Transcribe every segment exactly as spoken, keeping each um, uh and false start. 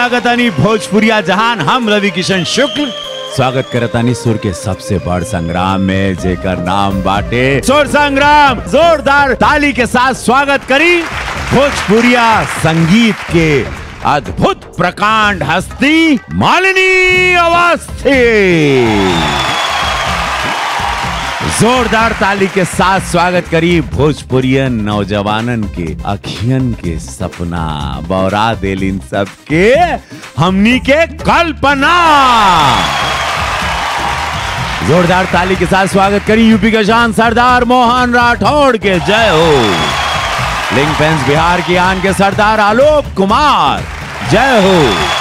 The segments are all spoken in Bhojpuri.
लागतानी भोजपुरिया जहान। हम रवि किशन शुक्ल स्वागत करतानी सुर के सबसे बड़ संग्राम में, जेकर नाम बाटे सुर संग्राम। जोरदार ताली के साथ स्वागत करी भोजपुरिया संगीत के अद्भुत प्रकांड हस्ती मालिनी अवस्थी। जोरदार ताली के साथ स्वागत करी भोजपुरियन नौजवानन के अखियन के सपना बौरा दिल इन सब के हमनी के कल्पना। जोरदार ताली के साथ स्वागत करी यूपी के शान सरदार मोहन राठौड़ के जय हो। लिंक फेंस बिहार की आन के सरदार आलोक कुमार जय हो।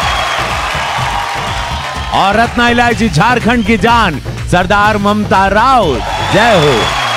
और रत्ना इलायची झारखंड की जान सरदार ममता राउत जय हो।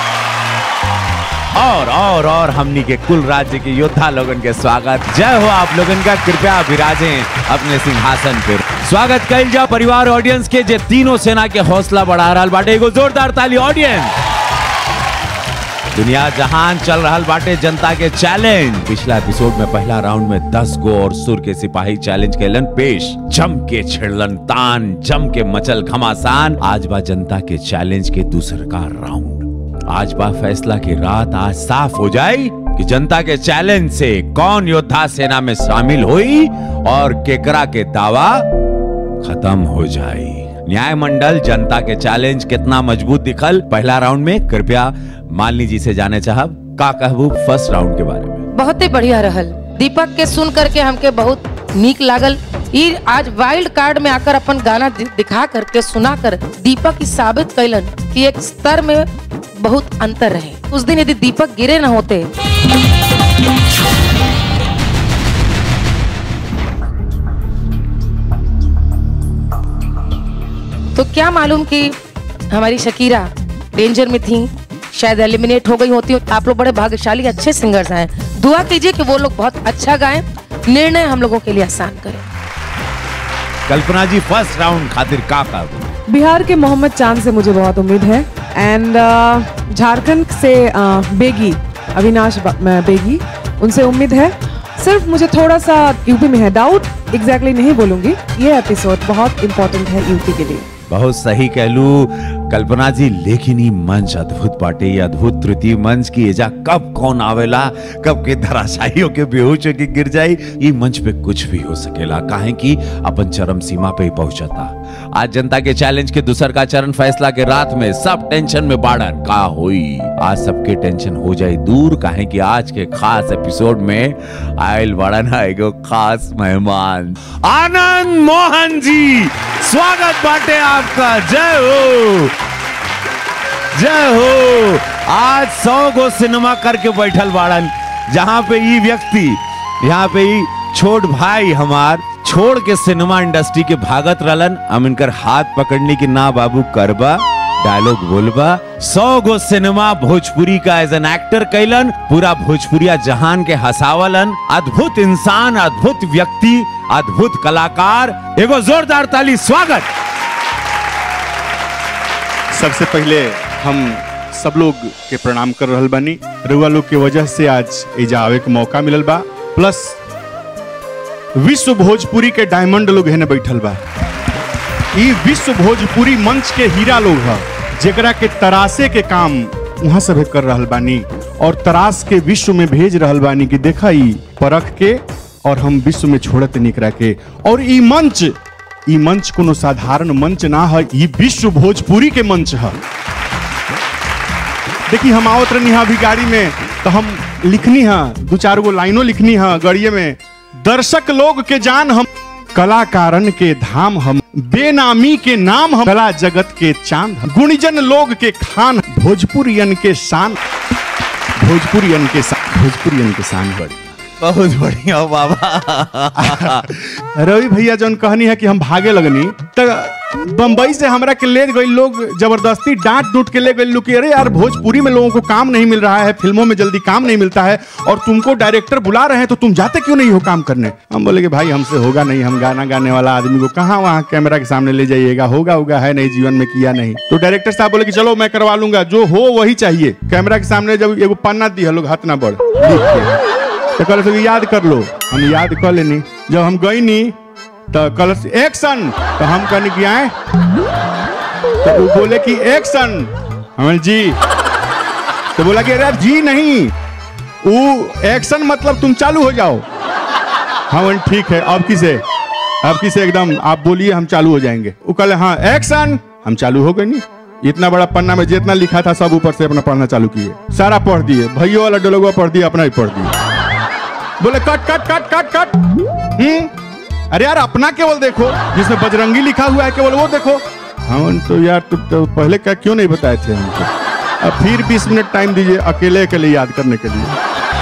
और और और हमनी के कुल राज्य के योद्धा लोगन के स्वागत जय हो आप लोगन का। कृपया विराजें अपने सिंहासन पर। स्वागत कइल जा परिवार ऑडियंस के जे तीनों सेना के हौसला बढ़ा रहल बाटे। एगो जोरदार ताली ऑडियंस। दुनिया जहान चल रहा बाटे जनता के चैलेंज। पिछला एपिसोड में पहला राउंड में दस गो और सुर के सिपाही चैलेंज कैलन पेश। जम के छिड़लन तान, जम के मचल घमासान। आज बा जनता के चैलेंज के दूसर का राउंड। आज बा फैसला की रात। आज साफ हो जाए कि जनता के चैलेंज से कौन योद्धा सेना में शामिल हुई और केकरा के दावा खत्म हो जाए। न्याय मंडल जनता के चैलेंज कितना मजबूत दिखल पहला राउंड में। कृपया मालिनी जी से जाने चाहब का कहबू फर्स्ट राउंड के बारे में। बहुत ही बढ़िया रहल। दीपक के सुन करके हमके बहुत नीक लागल। ये आज वाइल्ड कार्ड में आकर अपन गाना दिखा करके सुना कर दीपक ही साबित कैलन कि एक स्तर में बहुत अंतर रहे। उस दिन यदि दीपक गिरे न होते तो क्या मालूम कि हमारी शकीरा डेंजर में थी, शायद एलिमिनेट हो गई होती। आप लोग बड़े भाग्यशाली अच्छे सिंगर्स हैं। दुआ कीजिए कि वो लोग बहुत अच्छा गाएं, निर्णय हम लोगों के लिए आसान करें। कल्पना जी फर्स्ट राउंड खातिर का का बिहार के मोहम्मद चांद से मुझे बहुत उम्मीद है एंड uh, झारखंड से uh, बेगी अविनाश बेगी, उनसे उम्मीद है। सिर्फ मुझे थोड़ा सा यूपी में है डाउट। एग्जैक्टली नहीं बोलूंगी। ये एपिसोड बहुत इंपॉर्टेंट है यूपी के लिए। बहुत सही कहलू कल्पना जी। लेकिन ये मंच अद्भुत बाटे। ये अद्भुत तृतीय मंच की एजा कब कौन आवेला, कब के धराशायियों के बेहोश होके गिर जाई। ये मंच पे कुछ भी हो सकेला, काहे कि अपन चरम सीमा पे ही पहुंचता। आज जनता के चैलेंज के दूसर का चरण फैसला के रात में सब टेंशन में बाड़न का हुई। आज सबके टेंशन हो जाए दूर, काहे कि आज के खास एपिसोड में आयल बाड़न एगो खास मेहमान आनंद मोहन जी। स्वागत बाटे आपका। जय हो जय हो। आज सौ गो सिनेमा करके बैठल बाड़न, जहां पे ये व्यक्ति यहाँ पे ही छोट भाई हमार छोड़ के सिनेमा इंडस्ट्री के भागत रहलन। हम इनकर हाथ पकड़ने की ना बाबू करबा डायलॉग बोलबा। सौ गो सिनेमा भोजपुरी का एज एन एक्टर कैलन। पूरा भोजपुरिया जहान के हसावलन। अद्भुत इंसान, अद्भुत व्यक्ति, अद्भुत कलाकार। एगो जोरदार ताली स्वागत। सबसे पहले हम सब लोग के प्रणाम कर रहल बानी। रउआ लोग के वजह से आज एजा आवे के मौका मिलल बा। प्लस विश्व भोजपुरी के डायमंड लोग है बैठल बा। ई विश्व भोजपुरी मंच के हीरा लोग है, जेकरा के तरासे के काम वहां सब कर रहल बानी और तरास के विश्व में भेज रहल बानी कि देखा ई परख के और हम विश्व में छोड़त निकरा के। और ई मंच ई मंच कोनो साधारण मंच ना है, ई विश्व भोजपुरी के मंच है। देखी हम आवत रहनी है अभी गाड़ी में तो हम लिखनी है दो चार गो लाइनों लिखनी है गड़िए में। दर्शक लोग के जान हम, कलाकारन के धाम हम, बेनामी के नाम हम, कला जगत के चांद हम, गुणीजन लोग के खान, भोजपुरियन के शान, भोजपुरियन के शान, भोजपुरियन के शान बड़ी। बहुत बढ़िया बाबा। रवि भैया जौन कहनी है कि हम भागे लगनी तो बंबई से हमरा के ले गए लोग, जबरदस्ती डांट डूट के ले गए लोग कि अरे यार भोजपुरी में लोगों को काम नहीं मिल रहा है, फिल्मों में जल्दी काम नहीं मिलता है और तुमको डायरेक्टर बुला रहे हैं तो तुम जाते क्यों नहीं हो काम करने। हम बोले कि भाई हमसे होगा नहीं, हम गाना गाने वाला आदमी को कहाँ वहाँ कैमरा के सामने ले जाइएगा, होगा होगा है नहीं, जीवन में किया नहीं। तो डायरेक्टर साहब बोले कि चलो मैं करवा लूंगा, जो हो वही चाहिए। कैमरा के सामने जब एगो पन्ना दिया लोग हाथ ना बढ़ तो कल याद कर लो, हम याद कर लेनी। जब हम गई नी तो कल एक्शन, तो हम कहने की आए तो वो बोले कि एक्शन, हम जी तो बोला कि अरे जी नहीं, वो एक्शन मतलब तुम चालू हो जाओ। हाँ ठीक है, अब किसे अब किसे एकदम आप बोलिए हम चालू हो जाएंगे। वो कल हाँ एक्शन, हम चालू हो गए। नहीं इतना बड़ा पन्ना में जितना लिखा था सब ऊपर से अपना पढ़ना चालू किए, सारा पढ़ दिए, भैया वाला डोलोगो पढ़ दिया, अपना ही पढ़ दिया। बोले कट कट कट कट कट। हम्म अरे यार अपना केवल देखो, जिसमें बजरंगी लिखा हुआ है केवल वो देखो। हाँ तो यार तो, तो पहले क्या क्यों नहीं बताए थे हमको? अब फिर बीस मिनट टाइम दीजिए अकेले अकेले याद करने के लिए।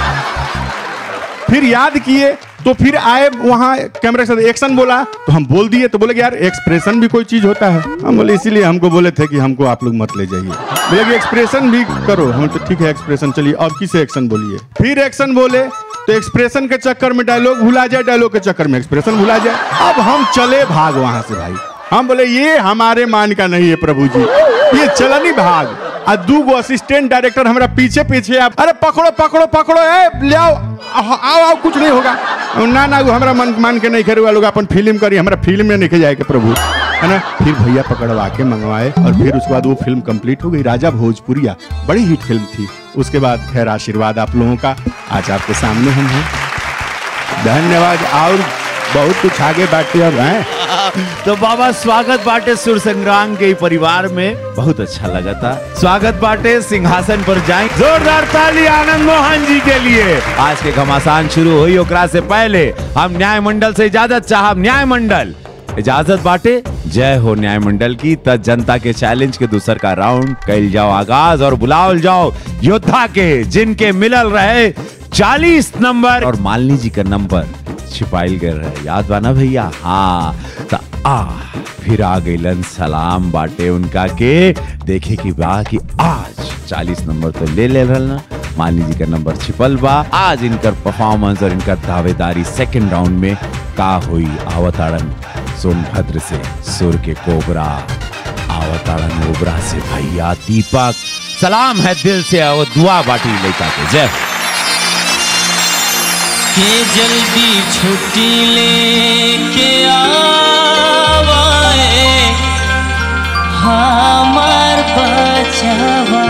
फिर याद किए तो फिर आए वहां कैमरे के साथ एक्शन बोला तो हम बोल दिए, तो बोले कि यार एक्सप्रेशन भी कोई चीज होता है। हम बोले इसीलिए हमको बोले थे कि हमको आप लोग मत ले जाइए, बोले कि एक्सप्रेशन भी करो। हम तो ठीक है एक्सप्रेशन, चलिए अब किसे एक्शन बोलिए। फिर एक्शन बोले तो एक्सप्रेशन के चक्कर में डायलॉग भुला जाए, डायलॉग के चक्कर में एक्सप्रेशन भुला जाए। अब हम चले भाग वहां से भाई। हम बोले ये हमारे मान का नहीं है प्रभु जी, ये चलनी भाग। आ दू गो असिस्टेंट डायरेक्टर हमारा पीछे पीछे, आप अरे पकड़ो पकड़ो पकड़ो, ए ले आओ आओ आओ, कुछ नहीं होगा। ना ना हमारा मन मान के नहीं करे लोग, अपन फिल्म करी, हमारा फिल्म में नहीं जाए के प्रभु, है ना। फिर भैया पकड़वा के मंगवाए और फिर उसके बाद वो फिल्म कंप्लीट हो गई, राजा भोजपुरिया। बड़ी हिट फिल्म थी। उसके बाद खैर आशीर्वाद आप लोगों का, आज आपके सामने हम हैं। धन्यवाद। और बहुत कुछ आगे बाटे और हैं। तो बाबा स्वागत बाटे सुर संग्राम के परिवार में, बहुत अच्छा लगा था। स्वागत बाटे, सिंहासन पर जाएं। जोरदार ताली आनंद मोहन जी के लिए। आज के घमासान शुरू हुई, ओकरा से पहले हम न्याय मंडल से इजाजत चाहब। न्याय मंडल इजाजत बाटे, जय हो न्याय मंडल की। तब जनता के चैलेंज के दूसर का राउंड कैल जाओ आगाज और बुलाओ जाओ योद्धा के, जिनके मिलल रहे चालीस नंबर और मालिनी जी का नंबर छिपाइल गए रहे, याद बाना भैया। हाँ तो आ फिर आ गईलन सलाम बाटे उनका के, देखे कि बा कि आज चालीस नंबर तो ले ले रहना, मालिनी जी का नंबर छिपल बा। आज इनकर परफॉर्मेंस और इनकर दावेदारी सेकंड राउंड में का हुई। आवताड़न सोनभद्र से सुर के कोबरा, आवताड़न ओबरा से भैया दीपक। सलाम है दिल से और दुआ बाटी लेता के। जय के जल्दी छुट्टी लेके आवाए हमार बचवा,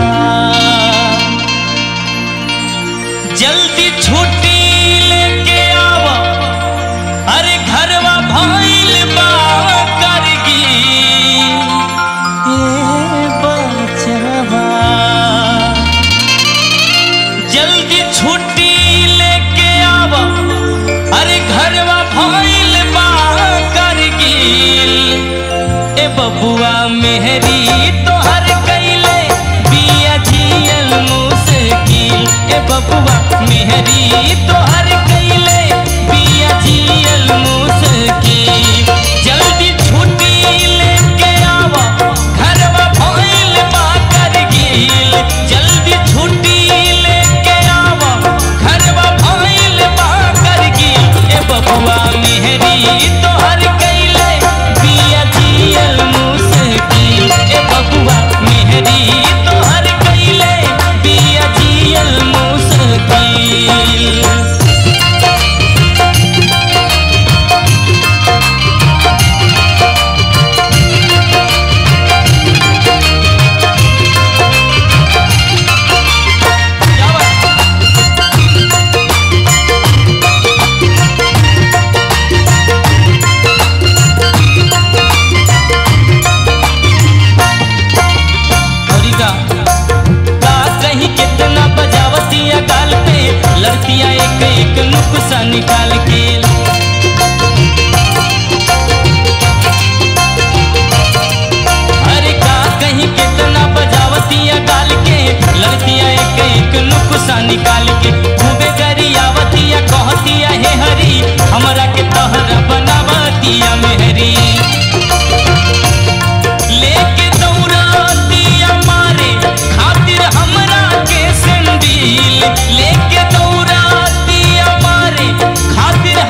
जल्दी छुट्टी लेके आवा, अरे घरवा भइल बा करगी ए बचवा, जल्दी छुट्टी अरे घरवा भइल बा करगिल ए बबुआ मेहरी तोहर कैले बिया जियल मुश्किल, ए बबुआ मेहरी तोहर कैले बिया जियल मुश्किल, जल्दी छुट्टी लेके आवा घरवा भइल बा करगिल, जल्दी छुट्टी लेके आवा घरवा भइल बा करगिल, ए बबुआ मेहरी तोहर कैले बिया जियल मुश्किल, ए बबुआ मेहरी तोहर कैले बिया जियल मुश्किल। लड़तियां एक एक नुक्सा निकाल के, अरे का कहीं कितना बजावतिया गाल के, लड़तियां एक एक नुक्सा निकाल के, खूबे गरियावतिया कहतिया हे हरी हमरा के तोहरा बनावतिया मेहरी, लेके दौड़तिया मारे खातिर हमरा के संदील, लेके दौड़तिया मारे खातिर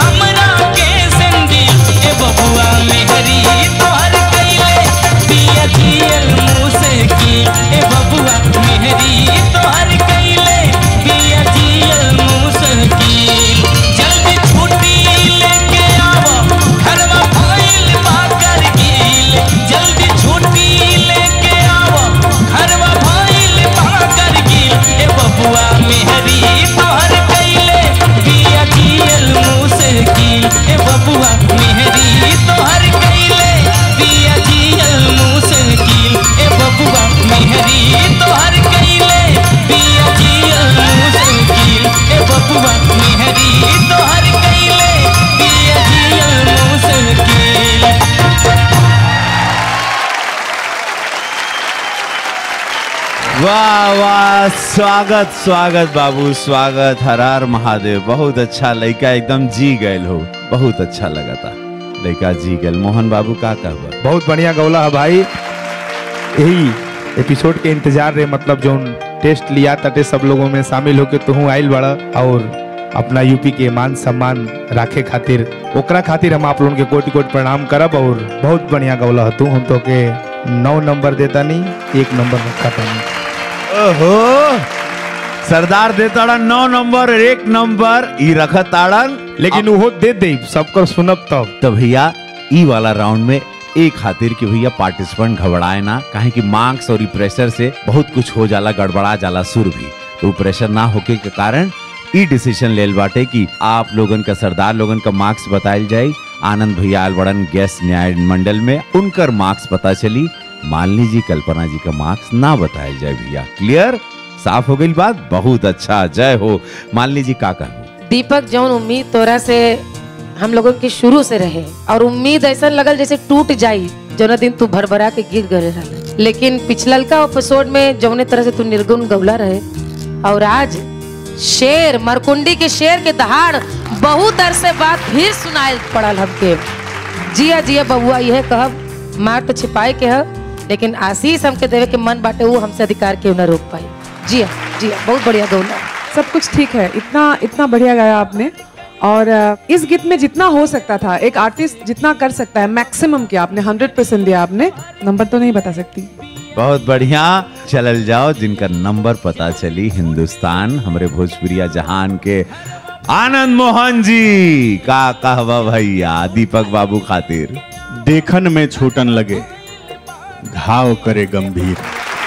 वाह वाह, स्वागत स्वागत बाबू, स्वागत। हर हर महादेव। बहुत अच्छा लड़का, एकदम जी गए हो, बहुत अच्छा लगा था लड़का, जी गए। मोहन बाबू का कहबा? बहुत बढ़िया गौला है भाई। यही एपिसोड के इंतजार रे, मतलब जो टेस्ट लिया तटे सब लोगों में शामिल होके तू आइल बड़ा और अपना यूपी के मान सम्मान राखे खातिर ओकरा खातिर हम आप लोगों के कोटि कोटि प्रणाम करब। और बहुत बढ़िया गौला है तू। हम तो के नौ नंबर देता नहीं, एक नंबर रखा था नहीं। ओहो, सरदार देताड़न नौ नंबर, एक नंबर ई रखत ताड़न, लेकिन वो दे दे सबको सुनब तब। तो भैया ई वाला राउंड में एक खातिर कि भैया पार्टिसिपेंट घबराए ना, काहे कि मार्क्स और प्रेशर से बहुत कुछ हो जाला, गड़बड़ा जाला सुर भी। तो प्रेशर ना होके के कारण ई डिसीजन लेल बाटे कि आप लोगन का, सरदार लोगन का मार्क्स बताइल जाए। आनंद भैया बड़न गेस्ट न्याय मंडल में, उनकर मार्क्स पता चली। मालिनी जी, कल्पना जी का मार्क्स ना बताया जाए भैया। क्लियर, साफ हो गई बात? बहुत अच्छा, जय हो। मालिनी जी का कहूँ? दीपक, जौन उम्मीद तोरा से हम लोगों की शुरू से रहे और उम्मीद ऐसा लगल जैसे टूट जाई जो दिन तू भरभरा के गिर गए रहे, लेकिन पिछलका एपिसोड में जौने तरह से तू निर्गुण गौला रहे और आज शेर, मरकुंडी के शेर के दहाड़ बहुत अरसे बाद फिर सुनाए पड़ल हमके। जिया जिया बबुआ, यह कहब मार तो छिपाए के है, लेकिन आशीष हमके देवे के मन बाटे, वो हमसे अधिकार के न रोक पाई। जिया जिया, बहुत बढ़िया गौला। सब कुछ ठीक है। इतना इतना बढ़िया गाया आपने। और इस गीत में जितना हो सकता था, एक आर्टिस्ट जितना कर सकता है मैक्सिमम किया आपने, हंड्रेड परसेंट दिया आपने। नंबर तो नहीं बता सकती। बहुत बढ़िया, चलल जाओ। जिनका नंबर पता चली, हिंदुस्तान, हमारे भोजपुरिया जहान के आनंद मोहन जी का कहवा भैया दीपक बाबू खातिर। देखन में छूटन लगे, घाव करे गंभीर।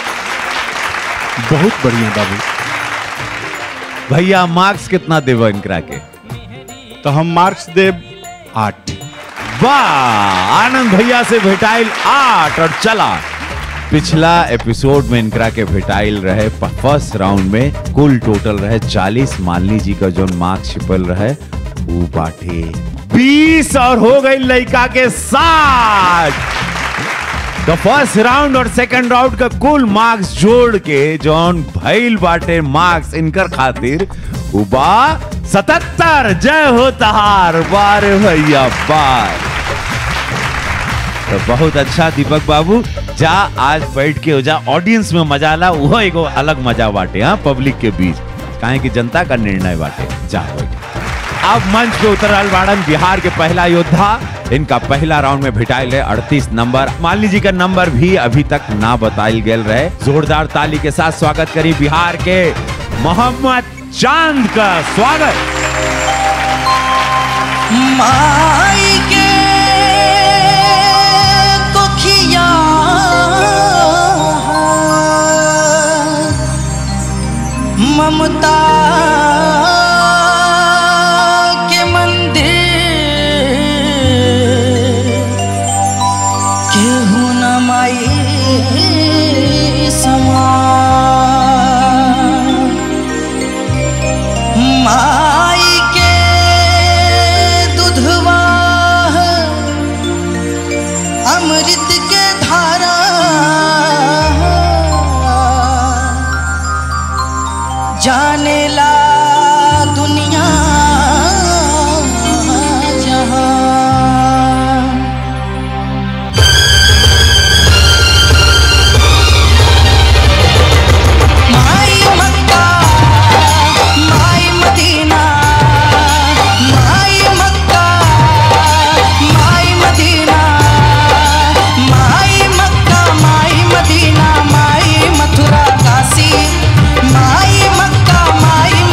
बहुत बढ़िया बाबू। भैया मार्क्स कितना देव इनकरा के? तो हम मार्क्स देव आठ। वाह, आनंद भैया से भेटाइल आठ। और चला, पिछला एपिसोड में इनकरा के भेटाइल रहे फर्स्ट राउंड में कुल टोटल रहे चालीस। मालिनी जी का जो मार्क्स छिपल रहे वो बाटे बीस और हो गई लड़का के साथ। तो फर्स्ट राउंड और सेकंड राउंड का कुल मार्क्स जोड़ के जॉन भइल बाटे मार्क्स इनकर खातिर उबा सतहत्तर। जय हो तहार, बार भैया बार। तो बहुत अच्छा दीपक बाबू, जा आज बैठ के हो जा, ऑडियंस में मजा ला, वो एगो अलग मजा बाटे। हाँ, पब्लिक के बीच, काहे कि जनता का निर्णय बाटे। जा बैठ। अब मंच पे उतरल बाड़न बिहार के पहला योद्धा। इनका पहला राउंड में भिटाइल है अड़तीस नंबर। मालिनी जी का नंबर भी अभी तक ना बताइल गेल रहे। जोरदार ताली के साथ स्वागत करी बिहार के मोहम्मद चांद का। स्वागत। माई के कोखिया ममता के मंदिर केहू न माई समा। माई के दुधवा अमृत के धारा जाने ला दुनिया जहां। माई मक्का, माई मदीना, माई मक्का, माई मदीना, माई मक्का, माई मदीना, माई मथुरा काशी, माई मक्का, माई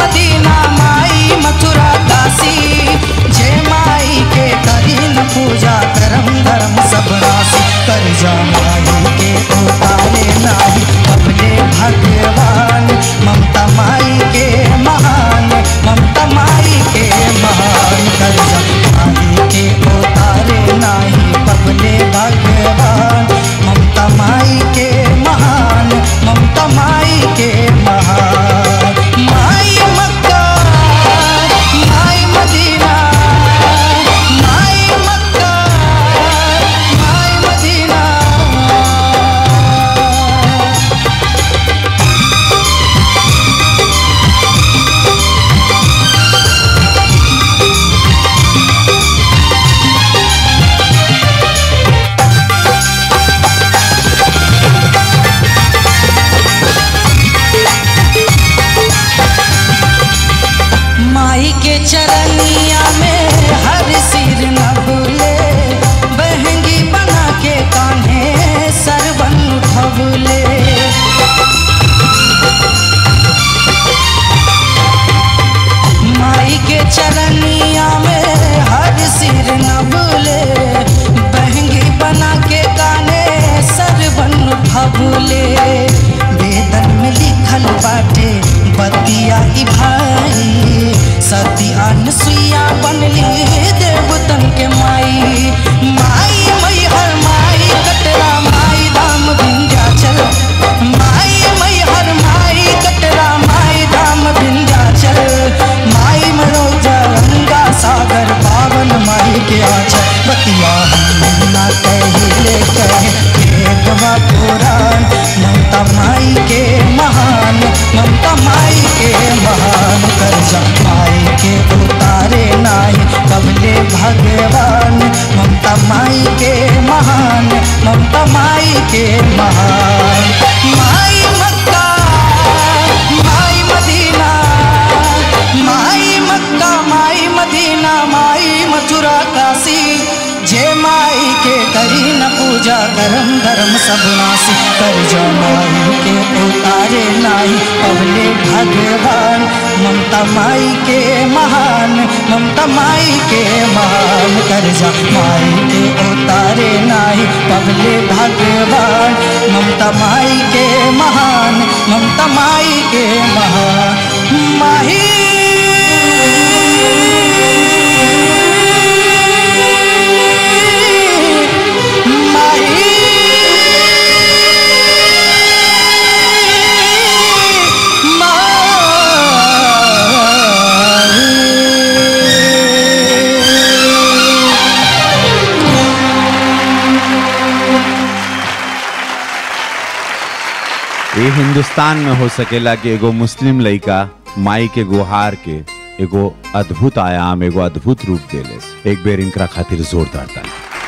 ज्ञान सुइया बनली देवतन के माई माई मई हर माई कटरा माई धाम विंध्याचल माई मई हर माई कटरा माई धाम विंध्याचल माई मनोजा गंगा सागर पावन माई के आंचल बतिया हम ना कहिले कहे वेदवा पुराण ममता माई के महान ममता माई के महान कर्जा माई के उतारे नाही कबले भगवान ममता माई के महान ममता माई के महान माई मक्का माई मदीना माई मक्का माई मदीना माई मथुरा काशी जे माई के करी न पूजा करम धर्म सब नासी कर जो माई के उतारे नाही पवले भगवान ममता माई के महान ममता माई के महान कर जा माई के उतारे नाही पवले भगवान ममता माई के महान ममता माई के महान माही ये हिंदुस्तान में हो सकेला कि एगो मुस्लिम लड़का माई के गुहार के एगो अद्भुत आयाम एगो अद्भुत रूप देले एक बेर इनकरा खातिर जोरदार ताली।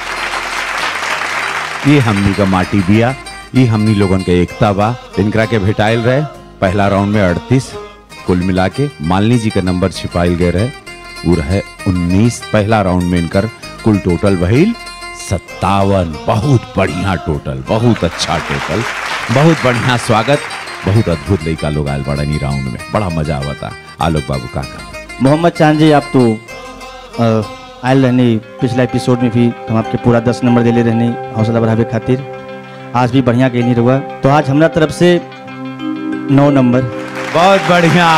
ये हमनी का माटी बिया ये हमनी लोगन के एकता बा इनकरा के भेटाइल रहे पहला राउंड में अड़तीस कुल मिला के मालिनी जी का नंबर छिपाइल गए रहे वो रहे उन्नीस पहला राउंड में इनकर कुल टोटल भइल सत्तावन बहुत बढ़िया टोटल बहुत अच्छा टोटल बहुत बढ़िया स्वागत बहुत अद्भुत लड़का लोग आयल बड़ा नी राउंड में बड़ा मजा आवता आलोक बाबू का मोहम्मद चांद जी आप तो आयल रहने पिछला एपिसोड में भी हम आपके पूरा दस नंबर दिले रहने हौसला बढ़ावे खातिर आज भी बढ़िया गेली रहुआ तो आज हमारा तरफ से नौ नंबर बहुत बढ़िया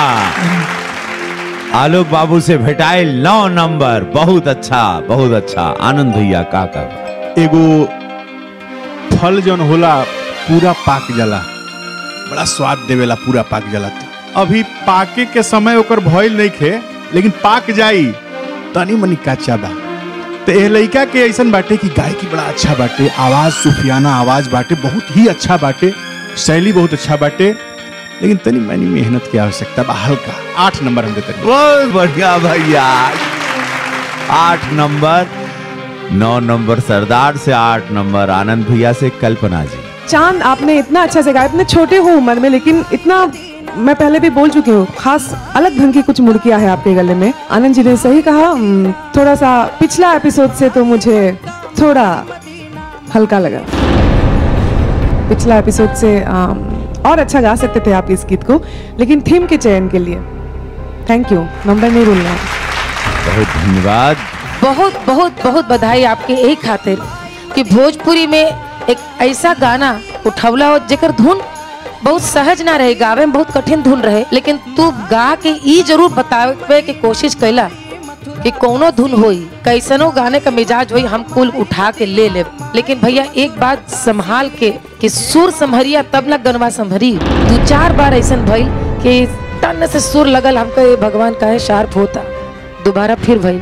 आलोक बाबू से भेटाइल नौ नंबर बहुत अच्छा बहुत अच्छा आनंद भैया का का एगो फल जौन होला पूरा पाक जाला बड़ा स्वाद देवेला पूरा पाक जाला अभी पाके के समय ओकर भइल नहीं खे लेकिन पाक जाई तनी मनी कच्चा बा तो ए लड़का के ऐसन बाटे कि गायकी बड़ा अच्छा बाटे आवाज सुफियाना आवाज बाटे बहुत ही अच्छा बाटे शैली बहुत अच्छा बाटे लेकिन तनी मनी मेहनत की आवश्यकता बा हल्का आठ नंबर हम देते बहुत बढ़िया भैया आठ नंबर नौ नंबर सरदार से आठ नंबर आनंद भैया से कल्पना जी चांद आपने इतना अच्छा से गाया इतने छोटे हो उम्र में लेकिन इतना मैं पहले भी बोल चुकी हूँ खास अलग ढंग की कुछ मुड़कियां है आपके गले में आनंद जी ने सही कहा थोड़ा सा पिछला एपिसोड से तो मुझे थोड़ा हल्का लगा पिछला एपिसोड से और अच्छा गा सकते थे आप इस गीत को लेकिन थीम के चयन के लिए थैंक यू नंबर नहीं भूलना बहुत धन्यवाद बहुत बहुत बहुत बधाई आपके यही खातिर कि भोजपुरी में एक ऐसा गाना उठौला हो जेकर धुन बहुत सहज ना रहे गावे में बहुत कठिन धुन रहे लेकिन तू गा के ई जरूर बतावे के कोशिश कैला कि कोनो धुन होई कैसनो गाने का मिजाज होई हम कुल उठा के ले ले लेकिन भैया एक बात संभाल के कि सुर संभरिया तबला गनवा संभरी दो चार बार ऐसा भइल कि तन से सुर लगल हमको भगवान काहे शार्प होता दोबारा फिर भइल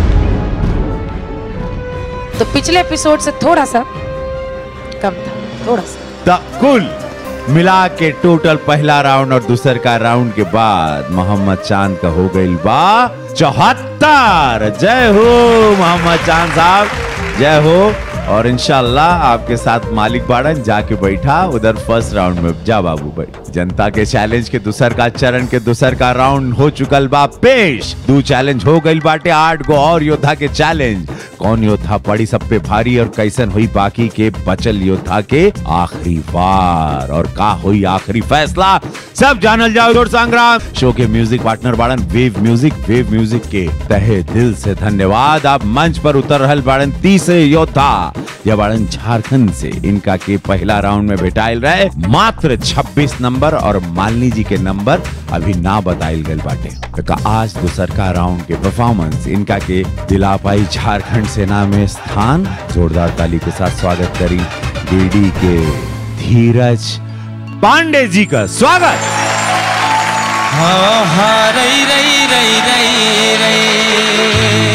तो पिछले एपिसोड से थोड़ा सा कम था थोड़ा सा कुल मिला के टोटल पहला राउंड और दूसर का राउंड के बाद मोहम्मद चांद का हो गई बा चौहत्तर जय हो मोहम्मद चांद साहब जय हो और इंशाल्लाह आपके साथ मालिक बाड़न जाके बैठा उधर फर्स्ट राउंड में जा बाबू भाई जनता के चैलेंज के दूसर का चरण के दूसर का राउंड हो चुकल बा पेश दो चैलेंज हो गई बाटे आठ गो और योद्धा के चैलेंज कौन योद्धा पड़ी सब पे भारी और कैसन हुई बाकी के बचल योद्धा के आखिरी बार और का हुई आखिरी फैसला सब जानल जाओ जोर संग्राम शो के म्यूजिक पार्टनर बाड़न वेव म्यूजिक वेव म्यूजिक के तहे दिल से धन्यवाद। आप मंच पर उतर रहल बाड़न तीसरे योद्धा या बाड़न झारखंड से। इनका के पहला राउंड में भेटाइल रहे मात्र छब्बीस नंबर और मालिनी जी के नंबर अभी ना बताइल गए बाटे। का आज दूसर का राउंड के परफॉर्मेंस इनका के दिला पाई झारखंड सेना में स्थान। जोरदार ताली के साथ स्वागत करी डीडी के धीरज पांडे जी का स्वागत। हाँ हाँ रई रई रई रई रई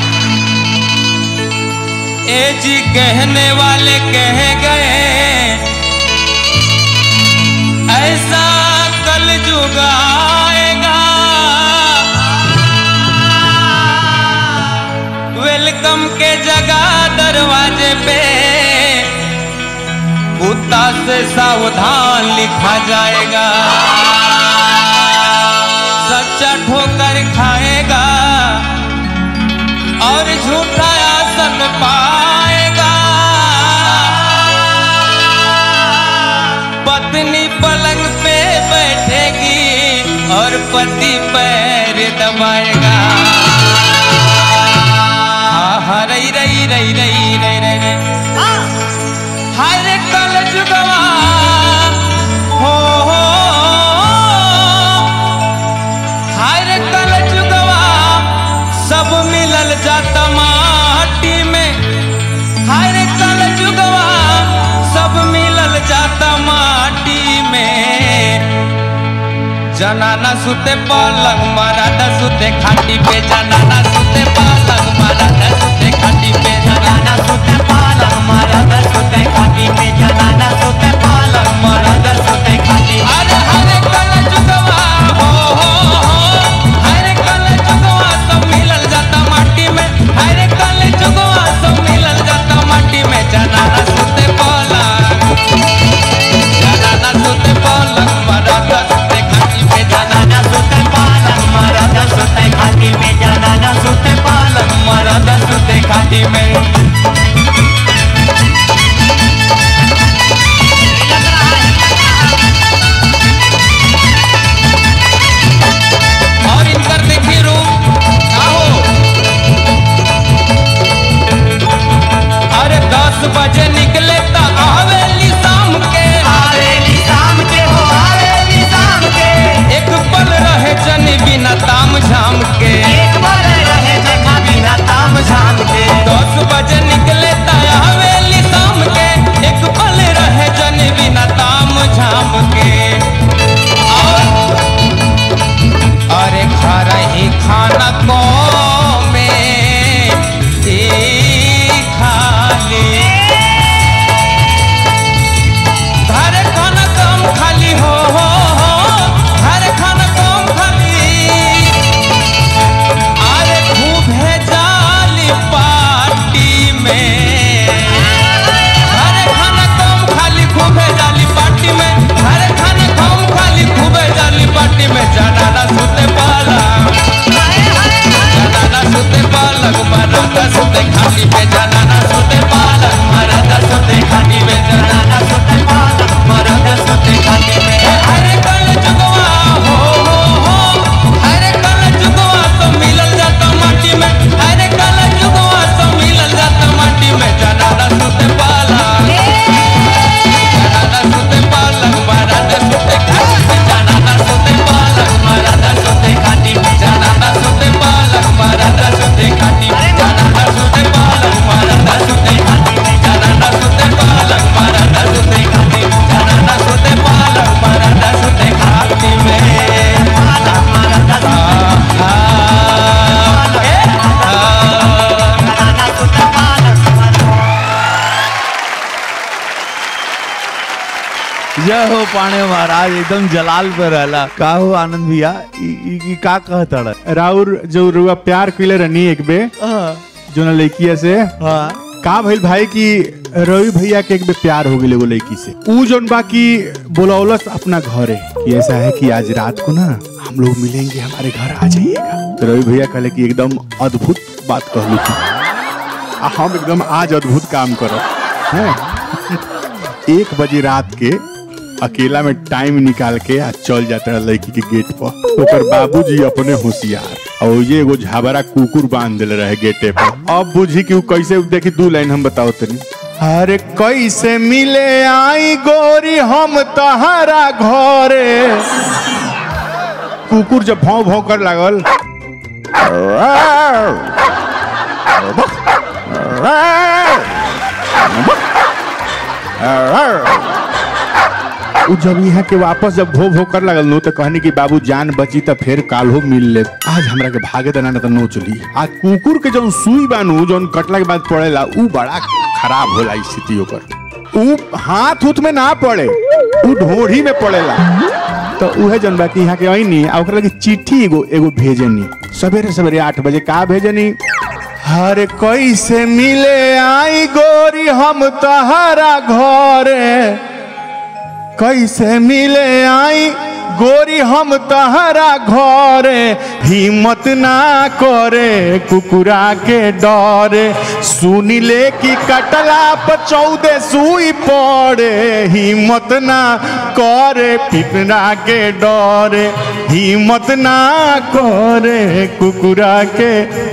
ए जी कहने वाले कह गए ऐसा कल जुग आएगा। वेलकम के जगह दरवाजे पे कुत्ता से सावधान लिखा जाएगा। सच्चा ठोकर खाएगा और झूठा आसन पाएगा। पत्नी पलंग पे बैठेगी और पति पैर दबाएगा। हाँ हाँ रई रई रई रई रई रई रई हर कल जुगवा हो हो हर कल जुगवा सब मिलल जाता माटी में। हर कल जुगवा सब मिलल जाता माटी में। जनाना सुते पलंग मरादा सुते खाटी पे। जनाना सुते पलंग मरादा सुते खाटी पे। जनाना सुते पलंग मरादा सुते खाटी पे। जनाना सुते पलंग मरादा सुते खाटी। अरे हर कल जुगवा हो हो हो हर कल जुगवा सब मिलल जाता माटी में। हर कल जुगवा सब मिलल जाता माटी में। जनाना सुते पलंग जनाना सुते पलंग मरादा सुते खाटी पे। जनाना सुते पलंग मरादा सुते खाटी पे। जनाना सुते पलंग मरादा सुते खाटी में। और इनकर देखिए रूप का हो। अरे दस बजे निकले तो आवेली शाम के। आवेली शाम के हो आवेली शाम के। एक पल रहे जनी बिना ताम झाम के। एक पल रहे जनी बिना ताम झाम के। दस बजे निकले तो आवेली शाम के। एक पल रहे जनी बिना ताम झाम के। और अरे खा रही खाना को में खाली घर खाना कम खाली हो हो हो घर खाना कम खाली। अरे खूब है जाली पार्टी में। घर खाना कम खाली खूब है जाली पार्टी में। घर खाना कम खाली खूब है जाली पार्टी में। जनाना सुते पलंग जनाना सुते पलंग मरादा सुते खाटी पे। जनाना सुते पलंग मरादा सुते खाटी पे। जनाना सुते पलंग मरादा सुते खाटी पे। हर कल जुगवा हो हो हो हर कल जुगवा तो मिलल जाता माटी में। हर कल जुगवा तो मिलल जाता माटी में। जनाना सुते पलंग जनाना सुते पलंग मरादा सुते खाटी पे। जनाना सुते पलंग मरादा सुते खाटी पे। जनाना सुते पलंग मरादा सुते खाटी पे। जनाना सुते पलंग मरादा सुते खाटी पे। जनाना सुते पलंग मरादा सुते खाटी पे। जनाना सुते पलंग मरादा सुते खाटी में। जय हो पाणे महाराज एकदम जलाल पे रहला। का हो आनंद भैया ई ई- ई का कहता रहा? राउर जो रुआ प्यार कइले रहनी एक बे जो ना लड़किया से हाँ का भइल भाई कि रवि भैया के एक बे प्यार हो गई वो लड़की से। ऊ जोन बाकी बोलौलस अपना घरे कि ऐसा है कि आज रात को ना हम लोग मिलेंगे, हमारे घर आ जाइएगा। तो रवि भैया कहले कि एकदम अद्भुत बात कहलू थी, हम एकदम आज अद्भुत काम करो हैं। एक बजे रात के अकेला में टाइम निकाल के आ चल जाता है लड़की के गेट पर। ओकर बाबूजी अपने होशियार और ये एगो झाबरा कुकुर बांध दिले रहे गेटे पर। अब बुझी कि कैसे, देखी दू लाइन हम बताओ तनी। अरे कैसे मिले आई गोरी हम तहरा घरे, कुकुर जब भौं भौं कर लागल उ जब यहाँ के वापस जब भो भो कर लगल नो तो कहनी कि बाबू जान बची तो फिर काल्हो मिल ले। आज हमरा के भागे देना न तो नो चली। आज कुकुर के जौन सुई बानू जौन कटला के बाद पड़ेला उ बड़ा खराब होला स्थिति ओकर। उ हाथ उथ में ना पड़े, उ ढोढ़ी में पड़ेला। तो उहे जौन बाकी यहाँ के आईनी आ ओकरा लगी चिट्ठी एगो एगो भेजनी सवेरे सवेरे आठ बजे। का भेजनी? हरे कैसे मिले आई गोरी हम तहरा घरे, कैसे मिले आई गोरी हम तहरा घरे, हिम्मत ना करे कुकुरा के डरे, सुनी ले कि कटला पर चौदह सुई पड़े, हिम्मत ना करे पिपरा के डरे, हिम्मत ना करे कुकुरा के।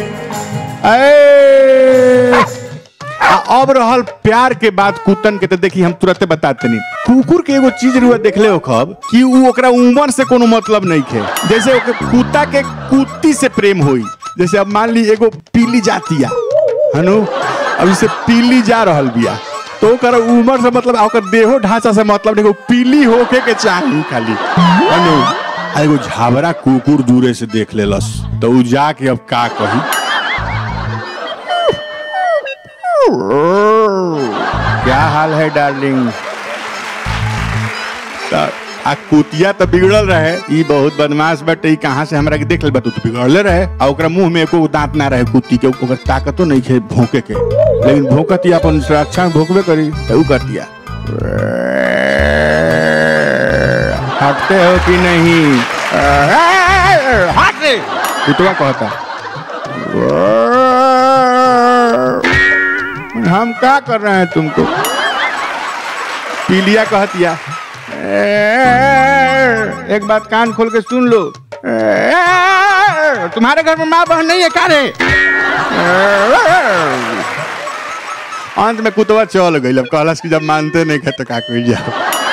ए अब रहल प्यार के बाद कुतन के तो देखी हम तुरंत बताते नहीं। कुकुर के एगो चीज रुआ देख ले खब कि उ ओकरा उम्र से कोनो मतलब नहीं खे। जैसे ओके कुत्ता के कुत्ती से प्रेम होई, जैसे अब मान ली एगो पीली जातिया हनु, अब इसे पीली जा रहल बिया तो ओकर उम्र से मतलब ओकर देहो ढांचा से मतलब नहीं, पीली होके के चाहिए खाली हनु। एगो झाबरा कुकुर दूरे से देख लेलस तो उ जाके अब का कही, क्या हाल है डार्लिंग। आ कुतिया तो बिगड़ल रहे, ई बहुत बदमाश बटे, ई कहाँ से हमरा के देख ले बा, तू तो बिगड़ले रहे। आ ओकरा मुंह में एको दांत ना रहे कुत्ती के, ओकर ताकतो नहीं खे भौंके के, लेकिन भौंकती अपन सुरक्षा में भौंकबे करी तो उ करतिया। हटते हो कि नहीं? हट रे कुतवा कहता। हम क्या कर रहे हैं तुमको? पीलिया कहतिया। एक बात कान खोल के सुन लो, तुम्हारे घर में माँ बहन नहीं है क्या रे? अंत में कुतवा चल गई। अब कहलस कि जब मानते नहीं खे तो का कोई जाओ।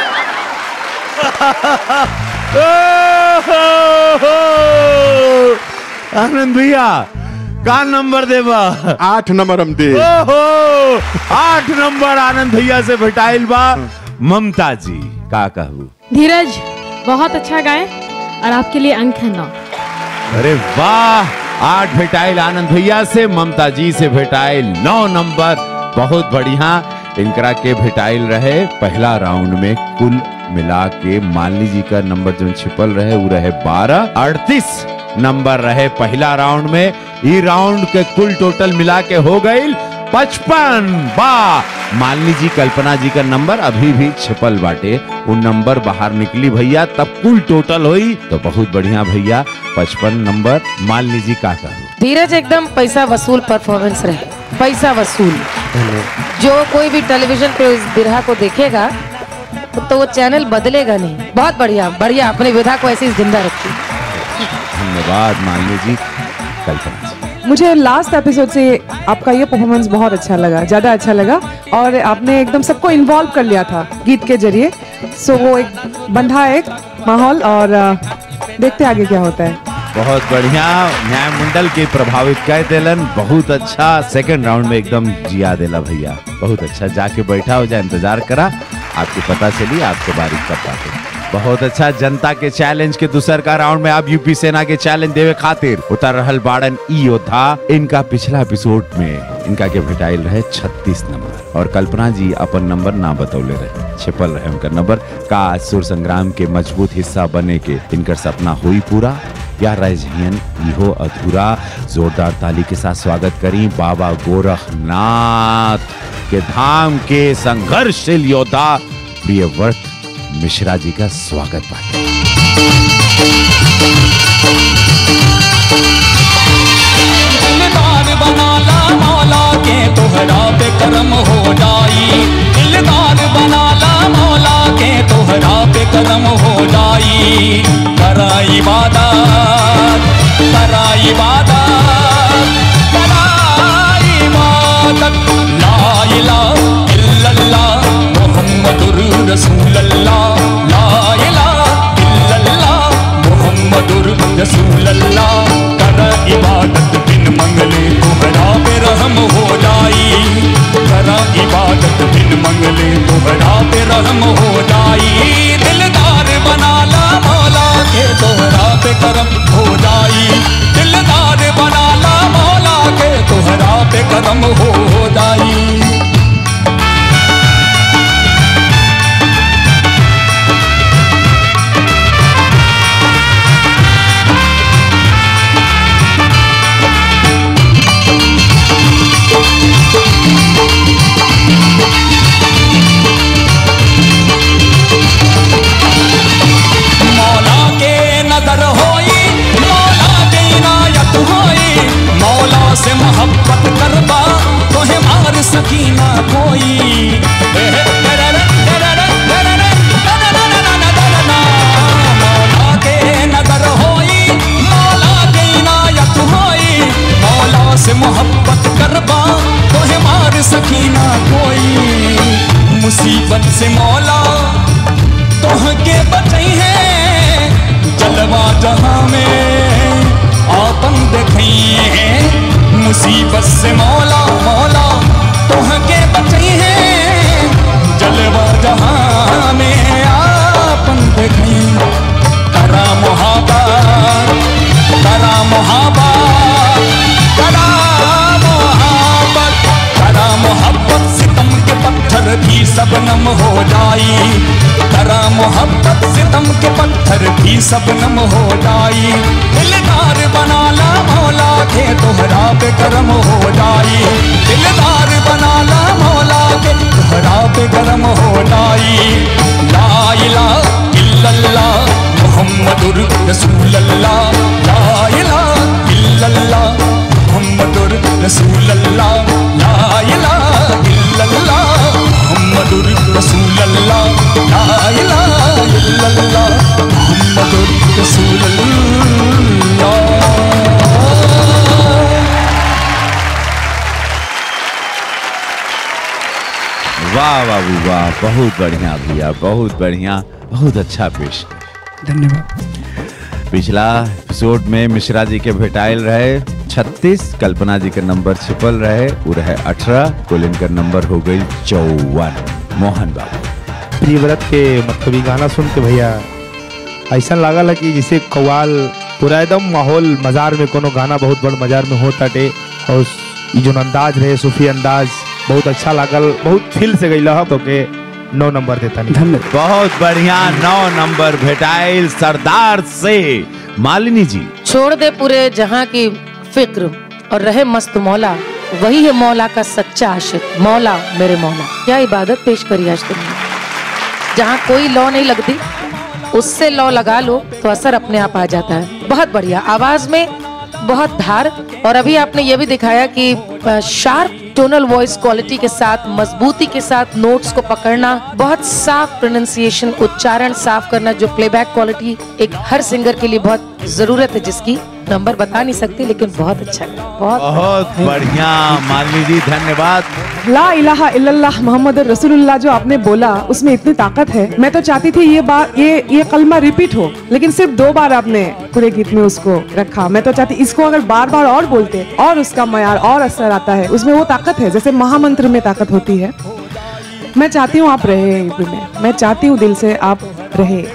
आनंद भैया का नंबर देबा? आठ नंबर हम दे। ओहो, आठ नंबर आनंद भैया से भेटाइल बा। ममता जी का कहू? धीरज बहुत अच्छा गाए और आपके लिए अंक है नौ। अरे वाह, आठ भेटाइल आनंद भैया से, ममता जी से भेटाइल नौ नंबर, बहुत बढ़िया। इनकरा के भेटाइल रहे पहला राउंड में कुल मिला के मालिनी जी का नंबर जो छिपल रहे वो रहे बारह, अड़तीस नंबर रहे पहला राउंड में। ये राउंड के कुल टोटल मिला के हो गई पचपन। वाह, मालिनी जी कल्पना जी का नंबर अभी भी छिपल बाटे, वो नंबर बाहर निकली भैया तब कुल टोटल हुई तो बहुत बढ़िया भैया पचपन नंबर। मालिनी जी का कहूँ? धीरज एकदम पैसा वसूल परफॉर्मेंस रहे, पैसा वसूल। जो कोई भी टेलीविजन पे इस बिरहा को देखेगा तो वो चैनल बदलेगा नहीं। बहुत बढ़िया बढ़िया, अपने विधा को ऐसे ही जिंदा रखिए। धन्यवाद मालिनी जी, कल्पना जी। मुझे लास्ट एपिसोड से आपका ये परफॉर्मेंस बहुत अच्छा लगा, ज़्यादा अच्छा लगा, और आपने एकदम सबको इन्वॉल्व कर लिया था गीत के जरिए। सो वो एक बंधा एक माहौल, और देखते आगे क्या होता है। बहुत बढ़िया, न्याय मंडल के प्रभावित कर देलन, बहुत अच्छा। सेकंड राउंड में एकदम जिया देला भैया, बहुत अच्छा। जाके बैठा हो जाए, इंतजार करा, आपको पता चली आपके बारी कब बात। बहुत अच्छा। जनता के चैलेंज के दूसर का राउंड में अब यूपी सेना के चैलेंज देवे खातिर उतर रहल बाड़न ई योद्धा। इनका पिछला एपिसोड में इनका के भेटाइल रहे छत्तीस नंबर, और कल्पना जी अपन नंबर ना बतौले रहे, छिपल रहे उनका नंबर। का सुर संग्राम के मजबूत हिस्सा बने के इनकर सपना हुई पूरा या रह जहियन इहो अधूरा? जोरदार ताली के साथ स्वागत करी बाबा गोरखनाथ के धाम के संघर्षशील योद्धा प्रियव्रत मिश्रा जी का स्वागत बाटे। दिलदार बनाला मौला के तोहरा पे करम हो जाई, दिलदार बनाला मौला के तोहरा बेकरम हो जाई। मौला के नजर होई, मौला के इनायत होई, मौला से मोहब्बत करबा तोहे मार सकीना कोई। मौला के नजर होई, मौला के इनायत होई, मौला से मोहब्बत करबा तोहे मार सकीना कोई। मुसीबत से मौला तोह के बचई है, जलवा जहां में आपन देखई है। मुसीबत से मौला मौला तोह के बचई है, जलवा जहां में आपन देखई। करा मोहब्बत करा मोहब्बत करा मोहब्बत करा मोहब्बत, सितम के पत्थर भी सबनम हो जाई। करा मोहब्बत सितम के पत्थर भी सबनम हो जाई। दिलदार बना ला मौला के तोहरा पे करम हो जाई। दिलदार बना ला मौला के तोहरा पे करम हो जाई। ला इलाहा इल्लल्लाह मुहम्मदुर रसूलल्लाह, ला इलाहा इल्लल्लाह मुहम्मदुर रसूलल्लाह, ला इलाहा इल्लल्लाह मुहम्मदुर रसूलल्लाह, ला इलाहा इल्लल्लाह मुहम्मदुर रसूलल्लाह। वाह बाबू वाह, बहुत बढ़िया भैया, बहुत बढ़िया, बहुत अच्छा पेश। धन्यवाद। पिछला एपिसोड में मिश्रा जी के भेटाइल रहे छत्तीस, कल्पना जी के नंबर छिपल रहे, वो रहे अठारह, कुल इनका नंबर हो गई चौवन। मोहन बाबू प्रियव्रत के मतलब ये गाना सुन के भैया ऐसा लागल कि जैसे कव्वाल पूरा एकदम माहौल मजार में कोनो गाना बहुत बड़ मजार में होता टे, और ये जो अंदाज रहे सूफी अंदाज बहुत अच्छा लागल, बहुत फील से गई तो के नौ नंबर देता नहीं। धन्यवाद। बहुत बढ़िया, नौ नंबर भेटाइल सरदार से। मालिनी जी छोड़ दे पूरे जहां की फिक्र और रहे मस्त मौला, वही है मौला का सच्चा आशिक। मौला मेरे मौला, क्या इबादत पेश करी आज तुमने। जहाँ कोई लौ नहीं लगती उससे लौ लगा लो तो असर अपने आप आ जाता है। बहुत बढ़िया, आवाज में बहुत धार, और अभी आपने ये भी दिखाया कि शार्प टोनल वॉइस क्वालिटी के साथ, मजबूती के साथ नोट्स को पकड़ना, बहुत साफ प्रोनाउंसिएशन, उच्चारण साफ करना, जो प्लेबैक क्वालिटी एक हर सिंगर के लिए बहुत जरूरत है, जिसकी नंबर बता नहीं सकती, लेकिन बहुत अच्छा है। बहुत बहुत बढ़िया मालिनी जी, धन्यवाद। ला इलाहा इल्लल्लाह मोहम्मद रसूलुल्लाह जो आपने बोला, उसमें इतनी ताकत है। मैं तो चाहती थी ये बात ये ये कलमा रिपीट हो, लेकिन सिर्फ दो बार आपने पूरे गीत में उसको रखा। मैं तो चाहती इसको अगर बार बार और बोलते और उसका मयार और असर आता है, उसमें वो ताकत है जैसे महामंत्र में ताकत होती है। मैं चाहती हूँ आप रहे यूपी में, मैं चाहती हूँ दिल से आप रहे।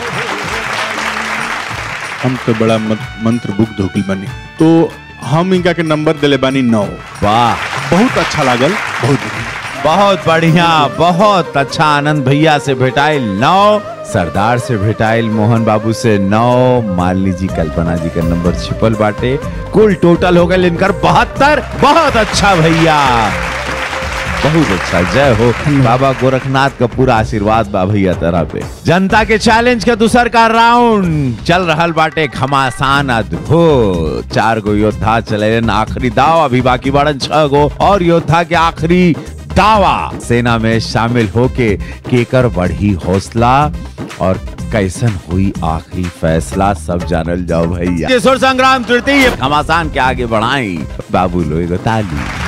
हम तो बड़ा मंत्र मुग्ध होगी बनी, तो हम इनका के नंबर दिले बानी नौ। वाह, बहुत अच्छा लागल, बहुत बहुत बढ़िया, बहुत अच्छा। आनंद भैया से भेटाइल नौ, सरदार से भेटाइल मोहन बाबू से नौ, मालिनी जी कल्पना जी का नंबर छिपल बाटे, कुल टोटल हो गए इनकर बहत्तर। बहुत अच्छा भैया, बहुत अच्छा। जय हो बाबा गोरखनाथ का पूरा आशीर्वाद बा भैया तरह पे। जनता के चैलेंज के दूसर का राउंड चल रहल बाटे, घमासान अद्भुत। चार गो योद्धा चले, आखिरी दाव अभी बाकी बड़न छह गो, और योद्धा के आखिरी दावा सेना में शामिल होके केकर बढ़ी हौसला और कैसन हुई आखिरी फैसला, सब जानल जाओ भैया। सुर संग्राम तृतीय घमासान के आगे बढ़ाई बाबू लोग ताली।